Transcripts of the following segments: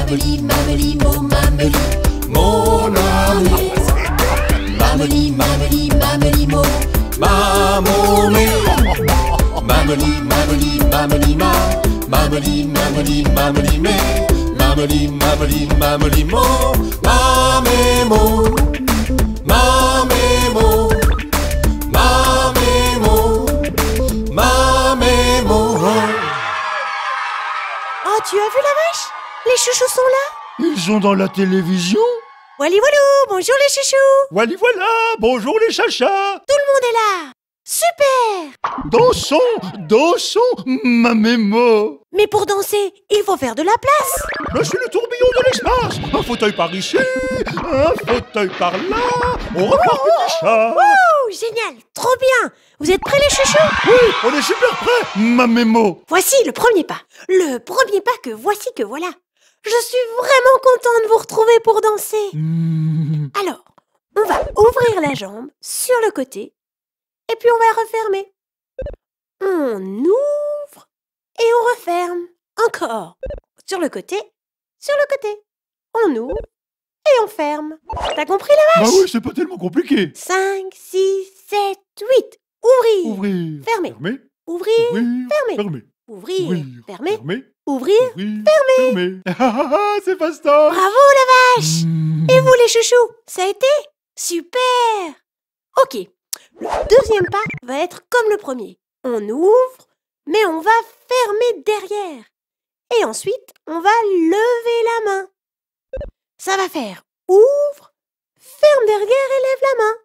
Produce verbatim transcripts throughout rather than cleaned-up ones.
Mameli, mameli, mo, mameli, mon amour. Mameli, mameli, mameli, mo, mamoli. Mameli, mameli, mameli, ma, mameli, mameli, mameli, me, mameli, mameli, mameli, mo, mamémo, mamémo, mamémo, mamémo. Oh, tu as vu la vache? Les chouchous sont là? Ils sont dans la télévision? Wally walou, bonjour les chouchous. Wally voilà, bonjour les chachas. Tout le monde est là. Super. Dansons, dansons, ma mémo. Mais pour danser, il faut faire de la place. Je suis le tourbillon de l'espace. Un fauteuil par ici, un fauteuil par là. On regarde les chats. Wouh, génial, trop bien. Vous êtes prêts les chouchous? Oui, on est super prêts, ma mémo. Voici le premier pas. Le premier pas que voici que voilà. Je suis vraiment contente de vous retrouver pour danser. Mmh. Alors, on va ouvrir la jambe sur le côté et puis on va refermer. On ouvre et on referme. Encore. Sur le côté, sur le côté. On ouvre et on ferme. T'as compris la Bah vache? oui, c'est pas tellement compliqué. cinq, six, sept, huit. Ouvrir. Ouvrir. Fermer. Fermer. Ouvrir. Ouvrir. Fermer. Fermer. Ouvrir. Ouvrir. Fermer. Fermer. Ouvrir. Ouvrir. Fermer. Fermer. Ah, ah, ah, c'est fastoche. Bravo la vache. Mmh. Et vous les chouchous, ça a été? Super. Ok, le deuxième pas va être comme le premier. On ouvre, mais on va fermer derrière. Et ensuite, on va lever la main. Ça va faire ouvre, ferme derrière et lève la main.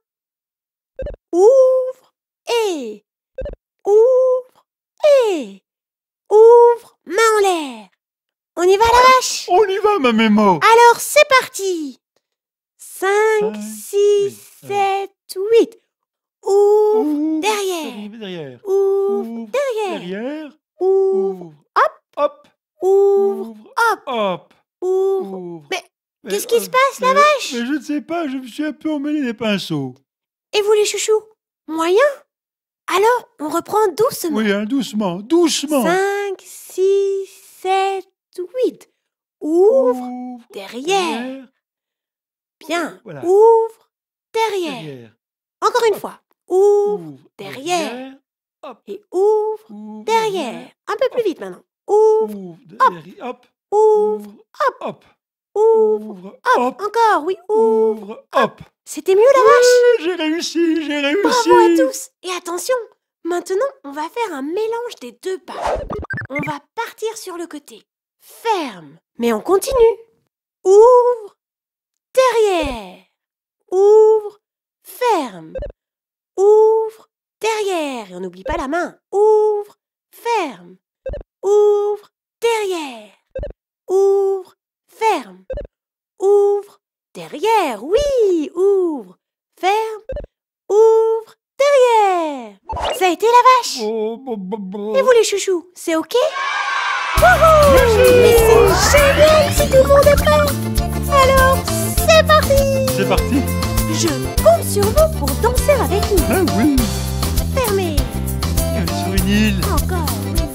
Ouvre et ouvre et ouvre, main en l'air. On y va la vache? On y va, ma mémo. Alors c'est parti. cinq, Cinq, six, huit, sept, huit. Ouvre, Ouvre. derrière. Derrière. Ouvre, Ouvre. derrière. Derrière. Ouvre, Ouvre. hop. Hop. Ouvre, Ouvre. hop. Hop. ouvre. Ouvre. Mais Mais, qu'est-ce qui euh, se passe, la mais- vache? Mais je ne sais pas, je me suis un peu emmêlé les pinceaux. Et vous les chouchous? Moyen? Alors, on reprend doucement. Oui, hein, doucement, doucement. cinq, six, sept, huit. Ouvre, Ouvre. derrière. Bien. Voilà. Ouvre, derrière. Derrière. Encore une fois. Ouvre, Ouvre. derrière. Hop. et ouvre, Ouvre. derrière. Un peu plus vite maintenant. Ouvre, Ouvre. hop. Derrière. Hop. ouvre, Hop. Hop. ouvre. Ouvre. Hop, Hop. encore, oui, ouvre. Ouvre. Hop. C'était mieux la vache? J'ai réussi, j'ai réussi. Bravo à tous. Et attention, maintenant, on va faire un mélange des deux pas. On va partir sur le côté. Ferme. Mais on continue. Ouvre, derrière. Ouvre, ferme. Ouvre, derrière. Et on n'oublie pas la main. Ouvre, ferme. Ouvre, derrière. Ouvre, ferme. Ouvre, derrière. Oui, ouvre, ferme. Ouvre, derrière. Ça a été la vache. Oh, bo, bo, bo. Et vous les chouchous, c'est ok? Wouhou! Mais c'est génial si tout le monde est prêt. Alors, c'est parti. C'est parti. Je compte sur vous pour danser avec nous. Ah oui. Fermez. Sur une île. Encore.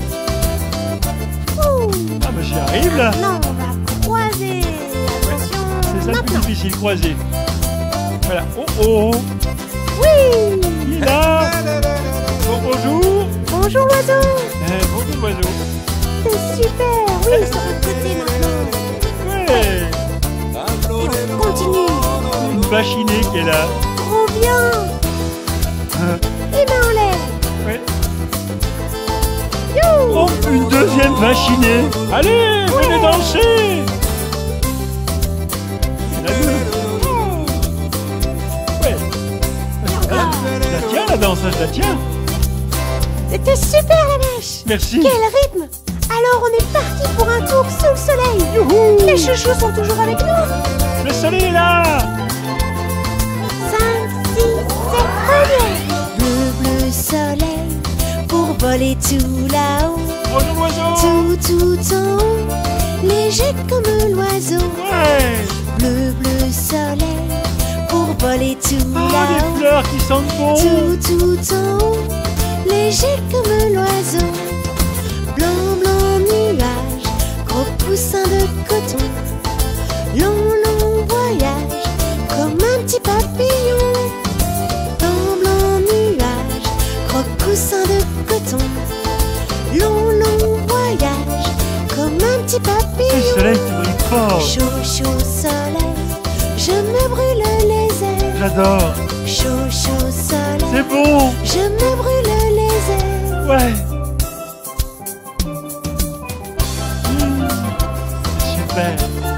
Ouh. Ah bah j'y arrive là. Non, on va croiser. Attention. C'est ça le plus Maintenant. difficile, croiser. Voilà. Oh oh. Oui. Il est là. Bon, bonjour. Bonjour l'oiseau. Eh, bonjour l'oiseau. C'est super. Oui, sur le côté maintenant. Ouais. Et on continue. Une machinée qui est là. Trop bien. Ah, Les mains en l'air. ouais. You. Oh, une deuxième machinée. Allez, venez danser. Il y en a deux. Ouais. Encore. Je la tiens la danse, hein, je la tiens. C'était super la vache. Merci. Quel rythme. Alors on est parti pour un tour sous le soleil. Youhou. Les chouchous sont toujours avec nous. Le soleil est là. cinq, six, sept, première. Bleu, bleu soleil pour voler tout là-haut. Bonjour l'oiseau. Tout, tout en haut, léger comme l'oiseau. Ouais. Bleu, bleu soleil pour voler tout Oh, les là-haut. fleurs qui sentent bon. Tout, tout en haut, léger comme l'oiseau. Blanc, blanc nuage, gros coussin de coton. soleil qui brille fort. Chaud, chaud soleil, je me brûle les ailes. J'adore. Chaud, chaud soleil, C'est bon. je me brûle les ailes. Ouais. Mmh. Super.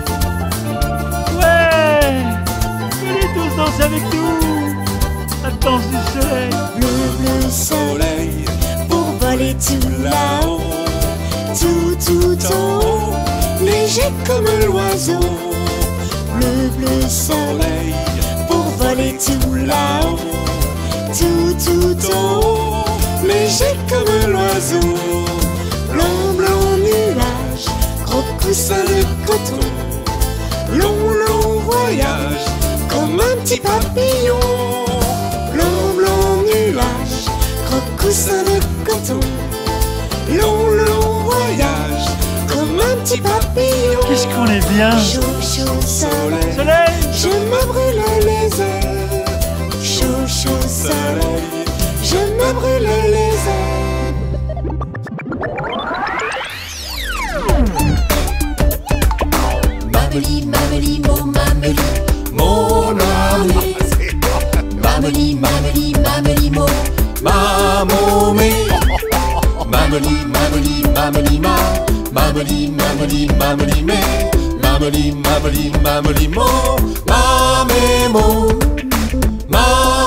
Ouais. Venez tous danser avec nous. La danse du soleil. Bleu, bleu soleil, pour voler tout là-haut. Tout, tout en haut, léger comme l'oiseau. Bleu, bleu soleil, pour voler tout là-haut. Tout, tout en haut, léger comme l'oiseau. Blanc, blanc nuage, gros coussin de coton. Long, long voyage, comme un petit papillon. Blanc, blanc nuage, gros coussin de coton. Long, long voyage, comme un petit papillon. Qu'est-ce qu'on est bien. Chaud, chaud soleil, Soleil. je me brûle les ailes. Chaud, chaud soleil, je me brûle les ailes. Mameli, mameli, mon mameli, mon ami. Mameli, mameli, mameli, mon mamomé. Mameli, mameli, mameli, ma. Mameli, mameli, mameli, me. Mameli, mameli, mameli, mo. Mamémo. Mamémo.